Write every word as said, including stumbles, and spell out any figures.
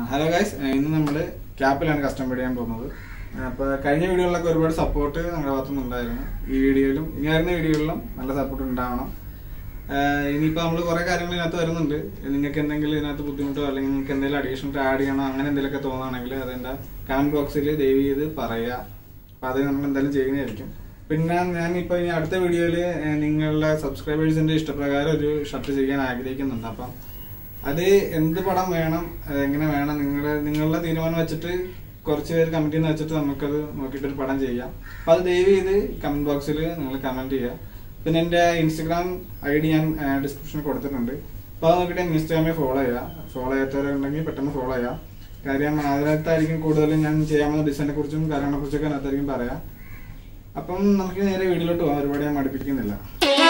Hello guys, ഇന്ന് നമ്മൾ ക്യാപ്പിലാണ് custom ചെയ്യാൻ പോകുന്നത്. അപ്പോൾ കഴിഞ്ഞ വീഡിയോകളിലൊക്കെ ഒരുപാട് സപ്പോർട്ട് നമ്മുടെ ഭാഗത്തുനിന്ന് ഉണ്ടായിരുന്നു. ഈ വീഡിയോയിലും ഇനി വരുന്ന വീഡിയോകളിലും നല്ല സപ്പോർട്ട് ഉണ്ടാവണം. ഇനിയിപ്പോൾ നമ്മൾ കുറേ കാര്യങ്ങൾ ഇതിനകത്ത് വരുന്നുണ്ട്. നിങ്ങൾക്ക് എന്തെങ്കിലും ഇതിനകത്ത് ബുദ്ധിമുട്ടോ അല്ലെങ്കിൽ നിങ്ങൾക്ക് എന്തെങ്കിലും അഡീഷണൽ ആഡ് ചെയ്യണോ അങ്ങനെ എന്തെങ്കിലുമൊക്കെ തോന്നുകയാണെങ്കിൽ അതെൻ്റെ കമൻറ്റ് ബോക്സിൽ ദയവ് ചെയ്ത് പറയുക. അപ്പോൾ അത് നമ്മൾ എന്തായാലും ചെയ്യുന്നതായിരിക്കും. പിന്നെ ഞാനിപ്പോൾ ഇനി അടുത്ത വീഡിയോയിൽ നിങ്ങളുടെ സബ്സ്ക്രൈബേഴ്സിൻ്റെ ഇഷ്ടപ്രകാരം ഒരു ഷർട്ട് ചെയ്യാൻ ആഗ്രഹിക്കുന്നുണ്ട്. അപ്പം അത് എന്ത് പടം വേണം, എങ്ങനെ വേണം, നിങ്ങളുടെ നിങ്ങളുടെ തീരുമാനം വെച്ചിട്ട് കുറച്ച് പേര് കമൻറ്റ് ചെയ്യുന്ന വെച്ചിട്ട് നമുക്കത് നോക്കിയിട്ടൊരു പടം ചെയ്യാം. അപ്പോൾ അത് ദയവ് ചെയ്ത് കമൻറ്റ് ബോക്സിൽ നിങ്ങൾ കമൻറ്റ് ചെയ്യുക. പിന്നെ എൻ്റെ ഇൻസ്റ്റഗ്രാം ഐ ഡി ഞാൻ ഡിസ്ക്രിപ്ഷനിൽ കൊടുത്തിട്ടുണ്ട്. അപ്പോൾ അത് നോക്കിയിട്ട് ഇൻസ്റ്റാഗ്രാമിൽ ഫോളോ ചെയ്യുക. ഫോളോ ചെയ്യാത്തവരുണ്ടെങ്കിൽ പെട്ടെന്ന് ഫോളോ ചെയ്യുക. കാര്യം അതിനകത്തായിരിക്കും കൂടുതലും ഞാൻ ചെയ്യാവുന്ന ഡിസൈനെ കുറിച്ചും കാര്യങ്ങളെ കുറിച്ചൊക്കെ അതിനകത്തായിരിക്കും പറയാം. അപ്പം നമുക്ക് നേരെ വീഡിയോയിലോട്ട് പോകാം. ഒരുപാട് ഞാൻ മടുപ്പിക്കുന്നില്ല.